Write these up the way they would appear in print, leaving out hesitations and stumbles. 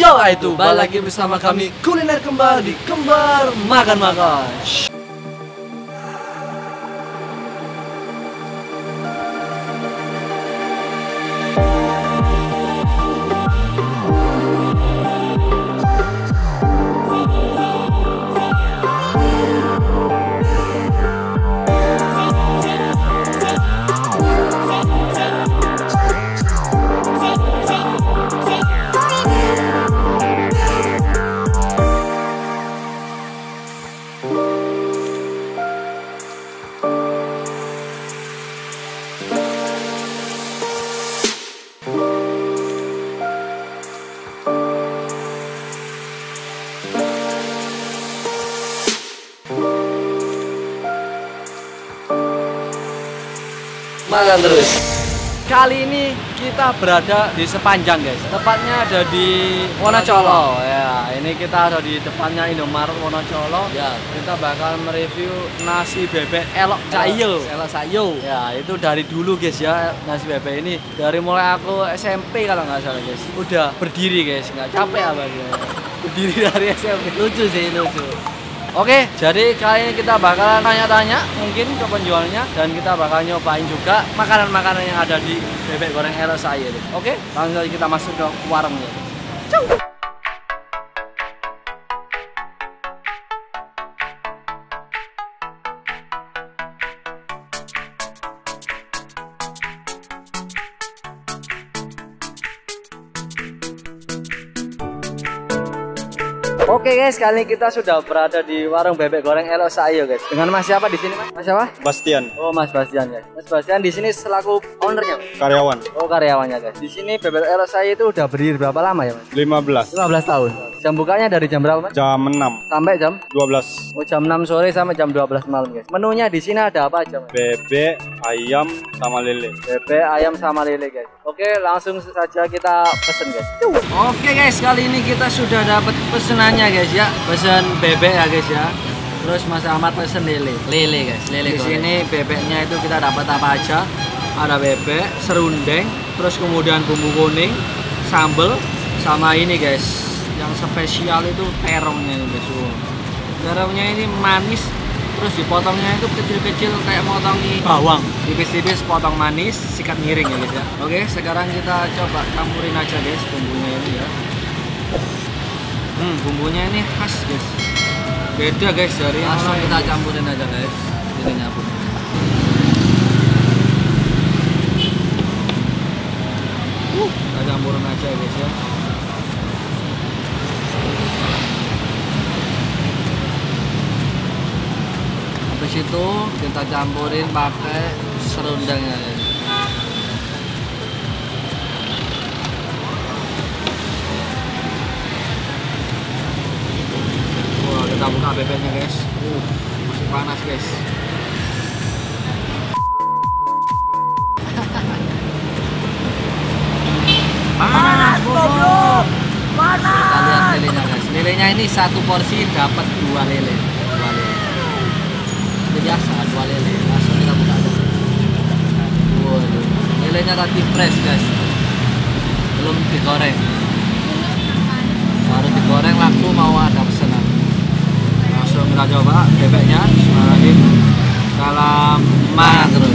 Yo, itu balik lagi bersama kami kuliner kembar di Kembar Makan-Makan. Makan terus. Kali ini kita berada di Sepanjang, guys. Tepatnya ada di Wonocolo. Ya, ini kita ada di depannya Indomaret Wonocolo. Ya, kita bakal mereview nasi bebek Elok Sayo. Elok Sayo. Ya, itu dari dulu, guys ya. Nasi bebek ini dari mulai aku SMP kalau nggak salah, guys. Udah berdiri, guys. Nggak capek apa ya. Berdiri dari SMP. Lucu sih, lucu. Oke, jadi kali ini kita bakalan tanya-tanya mungkin ke penjualnya dan kita bakal nyobain juga makanan-makanan yang ada di bebek goreng Elok Sayo. Oke, langsung aja kita masuk ke warungnya. Ciao. Oke guys, kali ini kita sudah berada di warung bebek goreng Elok Sayo, guys. Dengan Mas siapa di sini, Mas? Mas siapa? Bastian. Oh, Mas Bastian, guys. Mas Bastian di sini selaku ownernya, Mas? Karyawan. Oh, karyawannya, guys. Di sini bebek Elok Sayo itu udah berdiri berapa lama ya, Mas? 15. 15 tahun. Jam bukanya dari jam berapa, Mas? Jam 6. Sampai jam 12. Oh, jam 6 sore sampai jam 12 malam, guys. Menunya di sini ada apa aja, Mas? Bebek, ayam, sama lele. Bebek, ayam sama lele, guys. Oke, langsung saja kita pesen, guys. Oke guys, kali ini kita sudah dapat pesenannya, guys ya. Pesen bebek ya, guys ya. Terus Mas Ahmad pesen lele. Lele, guys. Lele. Di sini bebeknya itu kita dapat apa aja? Ada bebek, serundeng, terus kemudian bumbu kuning, sambal, sama ini, guys. Yang spesial itu terongnya ini, guys. Terongnya ini manis. Terus dipotongnya itu kecil-kecil kayak motongi bawang, tipis-tipis, potong manis, sikat miring ya, guys ya. Oke, sekarang kita coba campurin aja, guys, bumbunya ini ya. Bumbunya ini khas, guys. Beda, guys, dari langsung kita campurin aja, guys. Ini nyampur. Kita campurin aja, guys ya. Habis itu kita campurin pakai serundengnya. Wah, kita buka bebeknya, guys. Masih panas, guys. Panas, goblok. Panas. Kita lihat lelenya, guys. Lelenya ini satu porsi dapat 2 lele. Biasa 2 lele, langsung kita buka aja. Waduh, lelenya tadi fresh, guys, belum digoreng, baru digoreng laku mau ada pesanan. Langsung kita coba bebeknya. Bismillahirrahmanirrahim. Salam makan terus.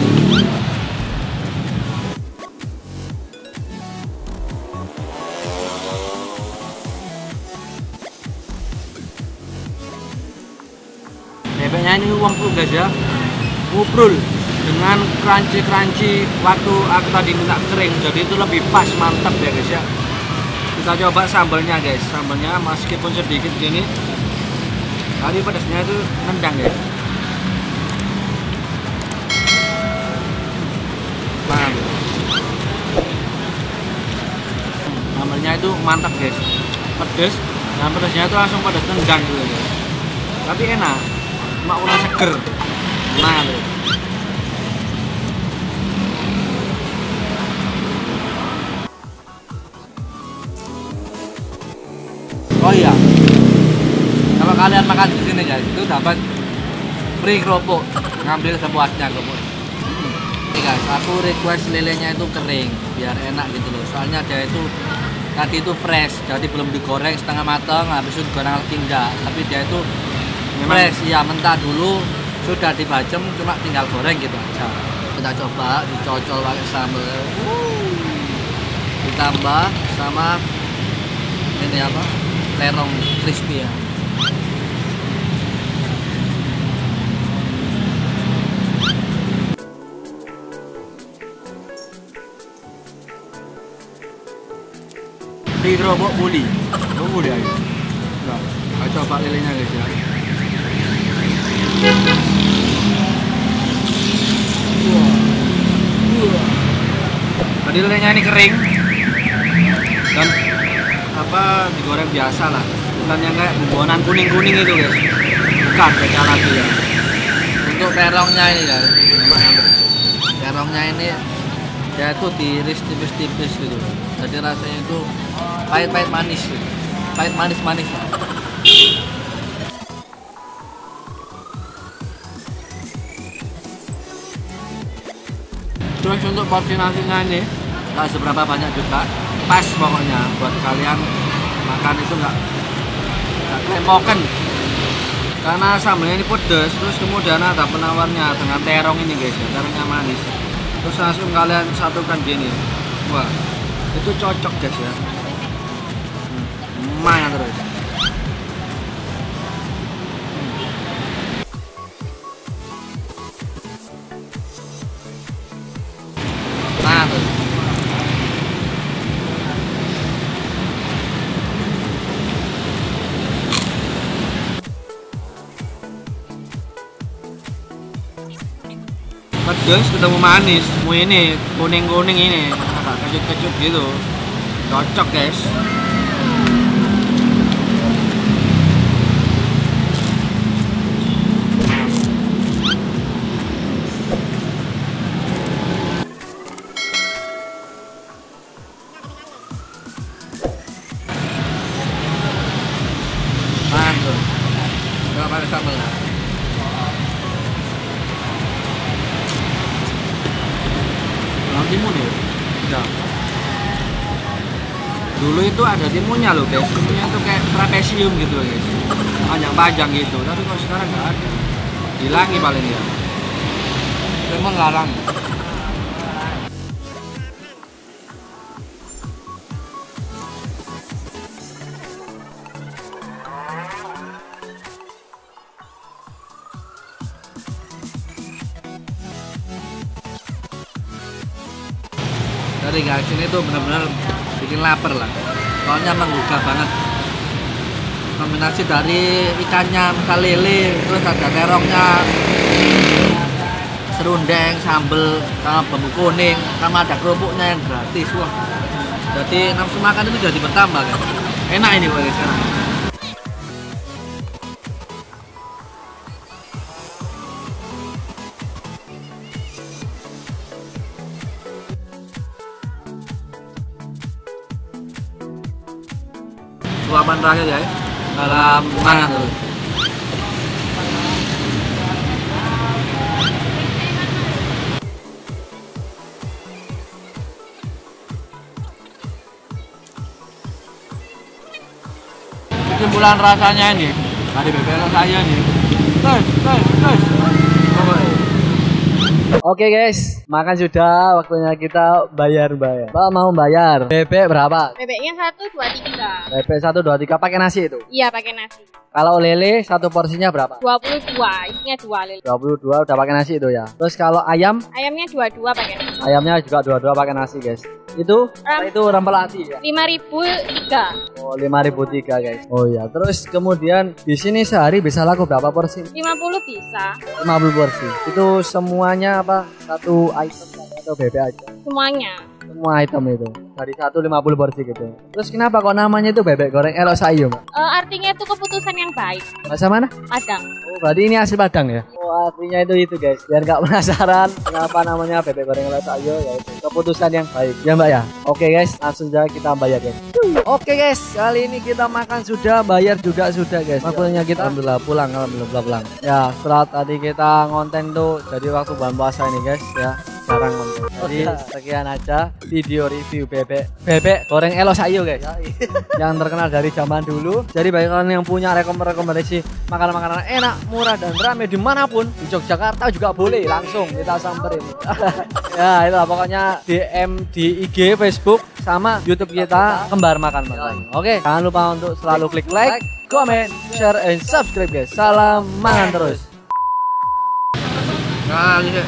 Bebeknya ini uang guys ya, nguprul dengan crunchy waktu aku tadi minta kering, jadi itu lebih pas, mantap ya, guys ya. Kita coba sambalnya, guys. Sambalnya meskipun sedikit gini, tapi pedasnya itu nendang, guys. Mantap. Sambalnya itu mantap, guys. Pedas, dan pedasnya itu langsung pedas nendang gitu, guys. Tapi enak. Mak udah seger. Nah, oh iya, kalau kalian makan di sini, guys, itu dapat free kerupuk, ngambil sepuasnya kerupuk. Ini, guys, aku request lelenya itu kering biar enak gitu loh. Soalnya dia itu tadi itu fresh, jadi belum digoreng setengah matang, habis itu digoreng lagi enggak. Tapi dia itu fresh, ya mentah dulu, sudah dibacem, cuma tinggal goreng gitu aja. Kita coba dicocol pakai sambal, ditambah sama ini apa, terong crispy ya. Di gerobak buli aja. Nah, coba lelenya guys ya. Tadi lelenya ini kering dan apa digoreng biasa lah, bukan yang kayak bumbuan kuning itu guys, bukan beda lagi ya. Untuk terongnya ini ya, terongnya ini ya itu diiris tipis-tipis gitu, jadi rasanya itu pahit-pahit manis gitu. Pahit manis-manis lah. Terus untuk porsi nasinya ini nggak seberapa banyak juga, pas pokoknya buat kalian makan itu nggak kelepokan, karena sambalnya ini pedas, terus kemudian ada penawarnya dengan terong ini guys ya, terongnya manis, terus langsung kalian satukan gini, wah itu cocok guys ya, mana terus. Nah tuh. Pedas ketemu manis, mau ini kuning ini agak kecut gitu, cocok guys. Mantap, nggak pakai sambal ya. Timun ya? Udah. Dulu itu ada timunnya loh guys, timunnya tuh kayak trapesium gitu loh guys, panjang-panjang gitu, tapi kalau sekarang nggak ada, hilangi paling ya, timun larang. Dari guys, ini tuh benar-benar bikin lapar lah, soalnya menggugah banget. Kombinasi dari ikannya, misal lele, terus ada terongnya, serundeng, sambel, sama bumbu kuning, sama ada kerupuknya yang gratis. Wah, jadi nafsu makan itu jadi bertambah kan. Enak ini guys sekarang. Suapan terakhir ya, dalam mana tuh? Kesimpulan rasanya ini dari bebek saya nih, guys. Oke guys, makan sudah, waktunya kita bayar. Pak mau bayar bebek berapa? Bebeknya 1, 2, 3. Bebek 1, 2, 3 pakai nasi itu? Iya pakai nasi. Kalau lele satu porsinya berapa? 22, isinya 2 lele. 22 udah pakai nasi itu ya. Terus kalau ayam? Ayamnya 22 pakai nasi. Ayamnya juga 22 pakai nasi guys. Itu rempel hati ya? 5.003. Oh 5.003 guys. Oh iya. Terus kemudian di sini sehari bisa laku berapa porsi? 50 bisa. 50 porsi. Itu semuanya apa? Satu item atau bebek aja? Semuanya. Semua item itu dari 150 porsi gitu. Terus kenapa kok namanya itu bebek goreng elok sayu, Mbak? Artinya itu keputusan yang baik. Bahasa mana? Padang. Oh, berarti ini asli Padang ya? Oh, artinya itu guys. Biar nggak penasaran kenapa namanya bebek goreng elok sayu, ya itu keputusan yang baik. Ya, Mbak ya. Oke guys, langsung saja kita bayar guys. Oke guys, kali ini kita makan sudah, bayar juga sudah guys. Waktunya kita alhamdulillah pulang. Ya, setelah tadi kita ngonten tuh jadi waktu bulan puasa ini guys ya. Jarang ngonten. Jadi sekian aja video review bebek goreng elo sayo guys. Yang terkenal dari zaman dulu. Jadi bagi kalian yang punya rekomendasi makanan-makanan enak, murah dan ramai dimanapun di Yogyakarta juga boleh, langsung kita samperin. Ya itulah pokoknya DM di IG, Facebook sama YouTube kita Kembar Makan Makan. Oke, jangan lupa untuk selalu klik like, comment, share, and subscribe guys. Salam mangan terus. Nah, ini.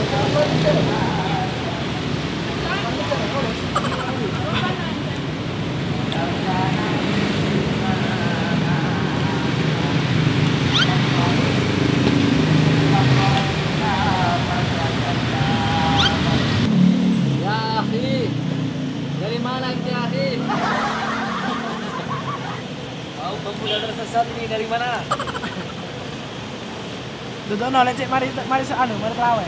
Dari mana Yahi? Tahu pemuda tersesat ini dari mana? Duduk noleh cek mari seanu mari trawe.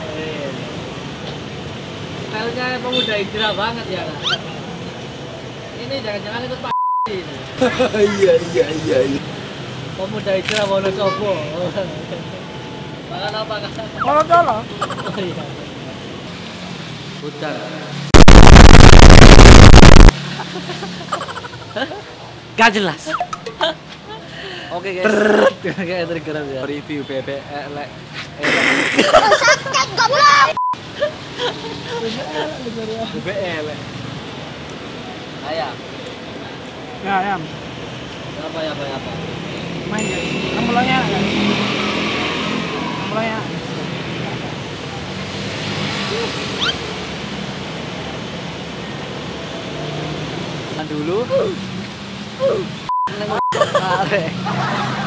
Stylenya pemuda hijrah banget ya. Ini jangan-jangan ikut Pak ini. Iya. Pemuda hijrah Wonosobo. Makan apa kan? Wonosobo. Oh iya. Hujan. Gak jelas. Oke guys. Kayak trigger ya. Review bebek elek. Bebek elek. Ayam. Ya, ayam. Apa? Main ya. Mulanya. Mulanya. Dulu.